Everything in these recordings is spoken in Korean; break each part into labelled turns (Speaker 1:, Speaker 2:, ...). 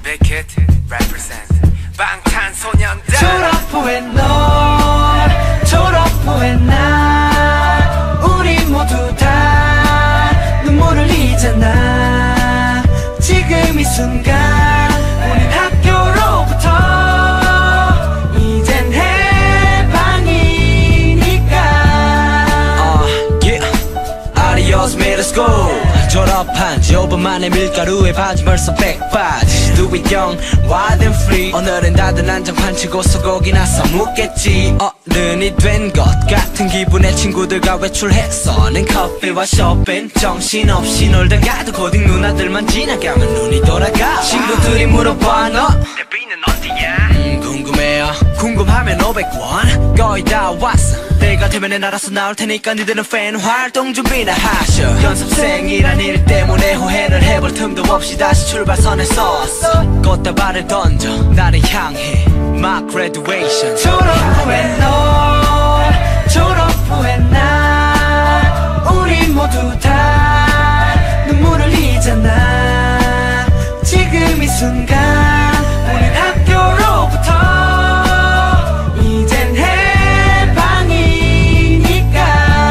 Speaker 1: Big Hit represent 방탄소년단.
Speaker 2: 졸업 후에 널, 졸업 후에 나, 우리 모두 다 눈물을 흘리잖아. 지금 이 순간 우린 학교로부터 이젠 해방이니까.
Speaker 3: Yeah. Adios middle school. 졸업한 지 5분 만에 밀가루에 바지 벌써 백바지. Do it young, wild and free. 오늘은 다들 난장판 치고 소고기나 써먹겠지. 어른이 된 것 같은 기분에 친구들과 외출했어. 는 커피와 쇼핑 정신없이 놀다가도 고딩 누나들만 지나가면 눈이 돌아가. 친구들이 물어봐 너
Speaker 1: 데뷔는 어디야?
Speaker 3: 궁금해요. 궁금하면 500원 거의 다 왔어. 때가 되면 알아서 나올 테니까 니들은 팬 활동 준비나 하셔. 연습생이란 일 때문에 후회를 해볼 틈도 없이 다시 출발선에 섰어. 꽃다발을 던져 나를 향해 My graduation.
Speaker 2: 졸업 후에 널, 졸업 후에 나, 우리 모두 다 눈물을 흘리잖아. 지금 이 순간 우린 학교로부터 이젠 해방이니까.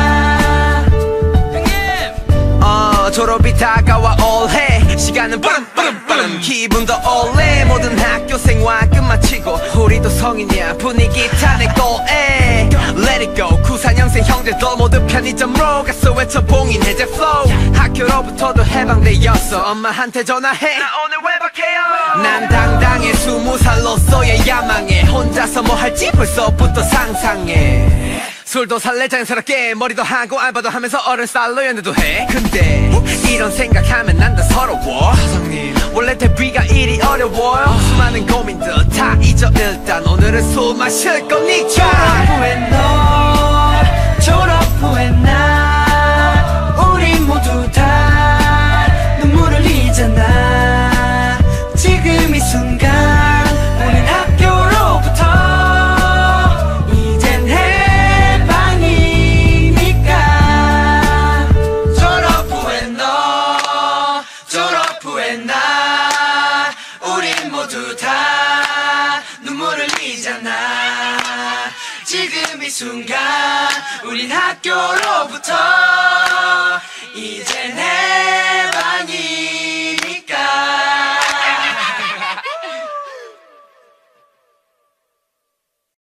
Speaker 1: 졸업이 다가와 올해 시간은 빠름빠름빠름 기분도 올래. 모든 학교 생활 끝마치고 우리도 성인이야. 분위기 타네 골에 Let it go. 94년생 형제들 모두 편의점으로 가서 외쳐 봉인해제 flow. 학교로부터도 해방되었어. 엄마한테 전화해 나 오늘 외박해요. 난 당당해 20살로서의 야망에 혼자서 뭐 할지 벌써부터 상상해. 술도 살래 자연스럽게 머리도 하고 알바도 하면서 어른 스타일로 연애도 해. 근데 이런 생각하면 난 다 서러워. 사장님 원래 데뷔가 이리 어려워요. 수많은 고민들 다 잊어 일단 오늘은 술 마실 거니까.
Speaker 2: 졸업 후에 널, 졸업 후에 나, 우리 모두 다 눈물을 흘리잖아. 지금 이 순간 우린 학교로부터 이젠 해방이니까. 졸업 후에 너, 졸업 후에 나, 우린 모두 다 눈물을 흘리잖아. 지금 이 순간 우린 학교로부터 이젠 해방이